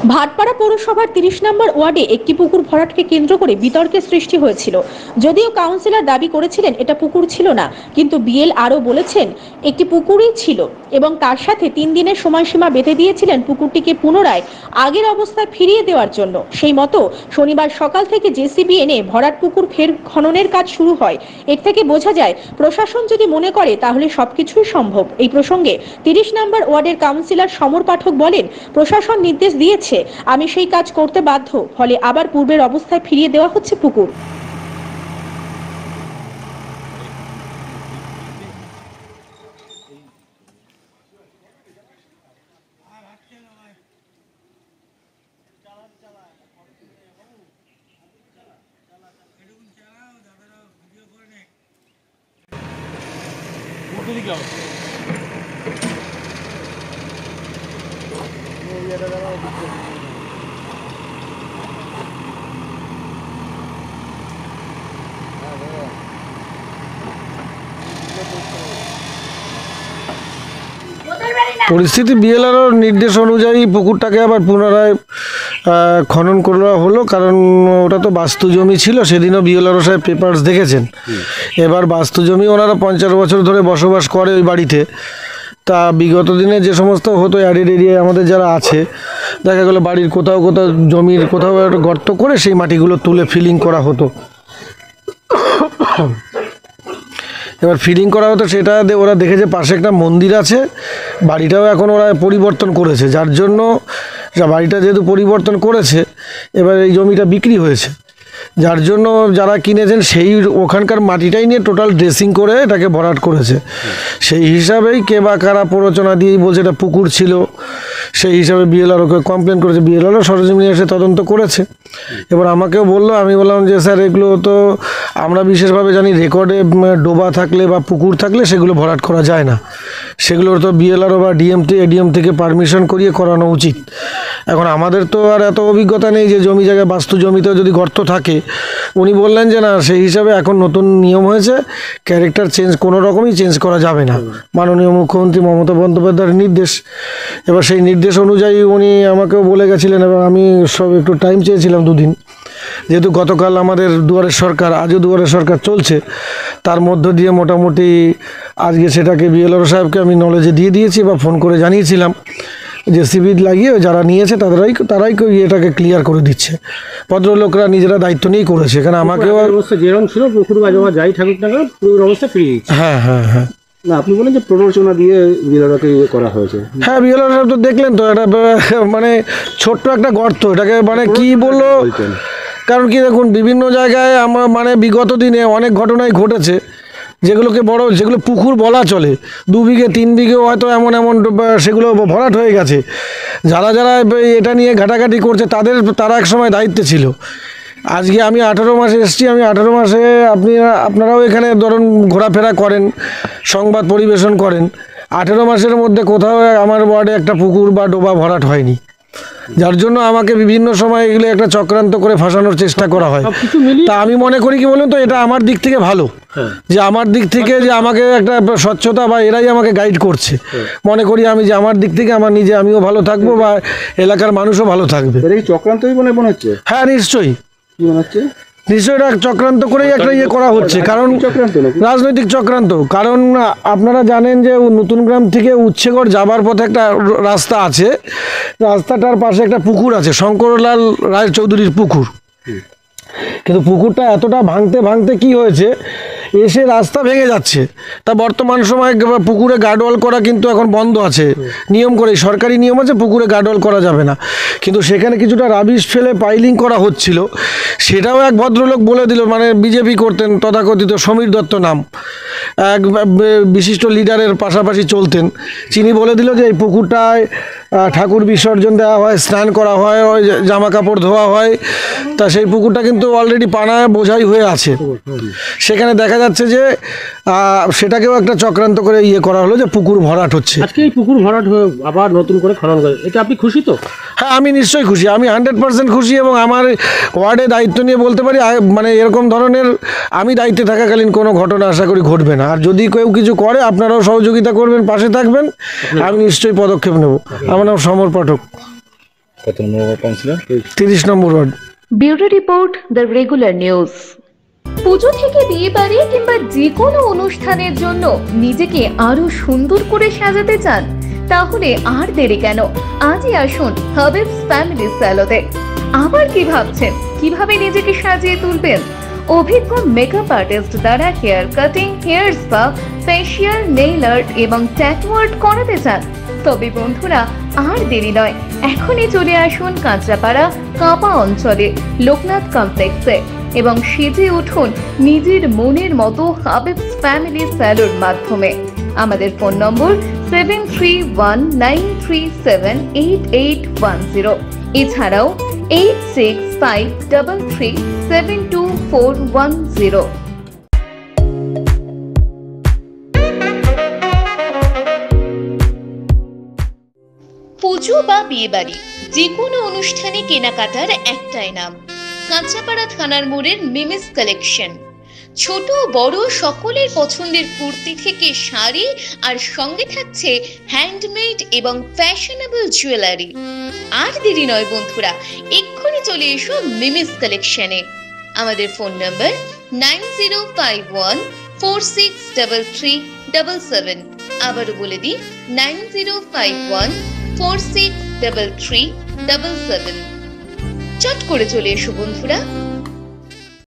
ভাটপাড়া পৌরসভার 30 নম্বর ওয়ার্ডে একটি পুকুর ভরাটকে কেন্দ্র করে বিতর্কের সৃষ্টি হয়েছিল। যদিও কাউন্সিলর দাবি করেছিলেন এটা পুকুর ছিল না, কিন্তু এলআরও বলেছেন একটি পুকুরই ছিল এবং তার সাথে 3 দিনের সময়সীমা বেঁধে দিয়েছিলেন পুকুরটিকে পুনরায় আগের অবস্থায় ফিরিয়ে দেওয়ার জন্য। সেই মতো শনিবার সকাল থেকে জেসিবি এনে ভরাট পুকুর ফের খননের কাজ শুরু হয়। এর থেকে বোঝা যায় প্রশাসন যদি মনে করে তাহলে সবকিছুই সম্ভব। এই প্রসঙ্গে 30 নম্বর ওয়ার্ডের কাউন্সিলর সমর পাঠক বলেন, প্রশাসন নির্দেশ দিয়েছে, আমি সেই কাজ করতে বাধ্য, ফলে আবার পূর্বের অবস্থায় ফিরিয়ে দেওয়া হচ্ছে পুকুর। পরিস্থিতি বিএলআরওর নির্দেশ অনুযায়ী পুকুরটাকে আবার পুনরায় খনন করা হলো, কারণ ওটা তো বাস্তু জমি ছিল। সেদিনও বিএলআরও সাহেব পেপারস দেখেছেন। এবার বাস্তু জমি ওনারা 50 বছর ধরে বসবাস করে ওই বাড়িতে। তা বিগত দিনে যে সমস্ত হতো অ্যাডেড এরিয়ায় আমাদের যারা আছে, দেখা গেলো বাড়ির কোথাও কোথাও জমির কোথাও একটা গর্ত করে সেই মাটিগুলো তুলে ফিলিং করা হতো। এবার ফিলিং করা হতো, সেটা ওরা দেখেছে পাশে একটা মন্দির আছে, বাড়িটাও এখন ওরা পরিবর্তন করেছে, যার জন্য বাড়িটা যেহেতু পরিবর্তন করেছে এবার এই জমিটা বিক্রি হয়েছে, যার জন্য যারা কিনেছেন সেই ওখানকার মাটিটাই নিয়ে টোটাল ড্রেসিং করে এটাকে ভরাট করেছে। সেই হিসাবেই কে বা কারা প্ররোচনা দিয়েই বলছে এটা পুকুর ছিল, সেই হিসাবে বিএলআরওকে কমপ্লেন করেছে। বিএলআরও সরজমিনে এসে তদন্ত করেছে। এবার আমাকেও বললো, আমি বললাম যে স্যার এগুলো তো আমরা বিশেষভাবে জানি রেকর্ডে ডোবা থাকলে বা পুকুর থাকলে সেগুলো ভরাট করা যায় না, সেগুলোর তো বিএলআরও বা এডিএম থেকে পারমিশন করিয়ে করানো উচিত। এখন আমাদের তো আর এত অভিজ্ঞতা নেই যে জমি জায়গায় বাস্তু জমিতেও যদি গর্ত থাকে। উনি বললেন যে না, সেই হিসাবে এখন নতুন নিয়ম হয়েছে, ক্যারেক্টার চেঞ্জ কোনো রকমই চেঞ্জ করা যাবে না, মাননীয় মুখ্যমন্ত্রী মমতা বন্দ্যোপাধ্যায়ের নির্দেশ। এবার সেই নির্দেশ অনুযায়ী উনি আমাকেও বলে গেছিলেন এবং আমি সব একটু টাইম চেয়েছিলাম 2 দিন, যেহেতু গতকাল আমাদের দুয়ারের সরকার, আজও দুয়ারের সরকার চলছে, তার মধ্য দিয়ে মোটামুটি আজকে সেটাকে বিএলআরও সাহেবকে আমি নলেজে দিয়ে দিয়েছি বা ফোন করে জানিয়েছিলাম। জেসিবি লাগিয়ে যারা নিয়েছে তারাই এটাকে ক্লিয়ার করে দিচ্ছে। ভদ্রলোকরা নিজেরা দায়িত্ব নিয়েই করেছে। এখানে আমাকেও যেরকম ছিল পুকুর বা জমা যাই থাকুক না কেন পুরো অবস্থা ফিরে দিচ্ছে। হ্যাঁ হ্যাঁ হ্যাঁ না, আপনি বলেন যে প্ররোচনা দিয়ে বিএলআরওকে করা হয়েছে। হ্যাঁ, বিএলআরও সাহেব তো দেখলেন তো, এটা মানে ছোট্ট একটা গর্ত, এটাকে মানে কি বললো, কারণ কি দেখুন বিভিন্ন জায়গায় আমার মানে বিগত দিনে অনেক ঘটনাই ঘটেছে যেগুলোকে যেগুলো পুকুর বলা চলে, 2 বিঘে 3 বিঘেও হয়তো এমন সেগুলো ভরাট হয়ে গেছে। যারা এটা নিয়ে ঘাটাঘাটি করছে তারা এক সময় দায়িত্বে ছিল। আজকে আমি 18 মাসে এসেছি, আমি 18 মাসে আপনারাও এখানে ধরুন ঘোরাফেরা করেন, সংবাদ পরিবেশন করেন, 18 মাসের মধ্যে কোথাও আমার ওয়ার্ডে একটা পুকুর বা ডোবা ভরাট হয়নি, যার জন্য আমাকে বিভিন্ন সময় এগুলো একটা চক্রান্ত করে ফাঁসানোর চেষ্টা করা হয়। তা আমি মনে করি কি বলুন তো, এটা আমার দিক থেকে ভালো, যে আমার দিক থেকে যে আমাকে একটা স্বচ্ছতা বা এরাই আমাকে গাইড করছে। মনে করি আমি যে আমার দিক থেকে আমিও ভালো থাকবো বা এলাকার মানুষও ভালো থাকবে। চক্রান্তই মনে হচ্ছে। হ্যাঁ নিশ্চয়ই, কি মনে হচ্ছে, নিশ্চয়ই এটা চক্রান্ত করেই একটা করা হচ্ছে, কারণ রাজনৈতিক চক্রান্ত। কারণ আপনারা জানেন যে নতুন গ্রাম থেকে উচ্ছেগড় যাবার পথে একটা রাস্তা আছে, রাস্তাটার পাশে একটা পুকুর আছে, শঙ্করলাল রায় চৌধুরীর পুকুর। কিন্তু পুকুরটা এতটা ভাঙতে কি হয়েছে, এসে রাস্তা ভেঙে যাচ্ছে। তা বর্তমান সময়ে পুকুরে গার্ডওয়াল করা কিন্তু এখন বন্ধ আছে, নিয়ম করে, সরকারি নিয়ম আছে পুকুরে গার্ডওয়াল করা যাবে না। কিন্তু সেখানে কিছুটা রাবিশ ফেলে পাইলিং করা হচ্ছিল, সেটাও এক ভদ্রলোক বলে দিল, মানে বিজেপি করতেন, তথাকথিত সমীর দত্ত নাম, এক বিশিষ্ট লিডারের পাশাপাশি চলতেন, তিনি বলে দিল যে এই পুকুরটায় ঠাকুর বিসর্জন দেওয়া হয়, স্নান করা হয়, ওই জামা কাপড় ধোয়া হয়। তা সেই পুকুরটা কিন্তু অলরেডি পানায় বোঝাই হয়ে আছে। সেখানে দেখা যাচ্ছে যে সেটাকেও একটা চক্রান্ত করে করা হলো যে পুকুর ভরাট হচ্ছে। আজকে এই পুকুর ভরাট হয়ে আবার নতুন করে খনন করে, এটা আপনি খুশি তো? হ্যাঁ, আমি নিশ্চয়ই খুশি, আমি 100% খুশি। এবং আমার ওয়ার্ডে দায়িত্ব নিয়ে বলতে পারি, মানে এরকম ধরনের আমি দায়িত্বে থাকাকালীন কোনো ঘটনা আশা করি ঘটবে না। আর যদি কেউ কিছু করে আপনারাও সহযোগিতা করবেন, পাশে থাকবেন, আমি নিশ্চয়ই পদক্ষেপ নেব। আমার নাম সমর পাঠক। কত number councillor? 30 number ward. Bureau report, the regular news. Puja থেকে বিয়ে বাড়ি কিংবা যে কোনো অনুষ্ঠানের জন্য নিজেকে আরো সুন্দর করে সাজাতে চান? তাহলে আর দেরি কেন, আজই আসুন হাবিবস ফ্যামিলি স্যালোতে। আবার কি ভাবছেন কিভাবে নিজেকে সাজিয়ে তুলবেন? অভিজ্ঞ মেকআপ আর্টিস্ট দ্বারা hair cutting, hair spa, facial, nail art এবং ট্যাটু আর্ট করাতে চান? তবে বন্ধুরা, আর দেরি নয়, এখনই চলে আসুন কাঁচরাপাড়া কাঁপা অঞ্চলে লোকনাথ কমপ্লেক্সে এবং সেজে উঠুন নিজের মনের মতো হাবিবস ফ্যামিলি স্যালোর মাধ্যমে। আমাদের ফোন নম্বর 7319378810, এছাড়াও 8653372410। পুজো বা বিয়ে বাড়ি, যে কোনো অনুষ্ঠানে কেনাকাটার একটাই নাম, কাঁচাপাড়া থানার মোড়ের মিমিস কালেকশন। ছোট বড় সকলের পছন্দের কুর্তি থেকে শাড়ি, আর সঙ্গে থাকছে হ্যান্ডমেড এবং ফ্যাশনেবল জুয়েলারি। আর দেরি নয় বন্ধুরা, এক্ষুনি চলে এসো মিমিস কালেকশনে। আমাদের ফোন নাম্বার 9051463377। আবারও বলে দিই 9051463377। চট করে চলে এসো বন্ধুরা।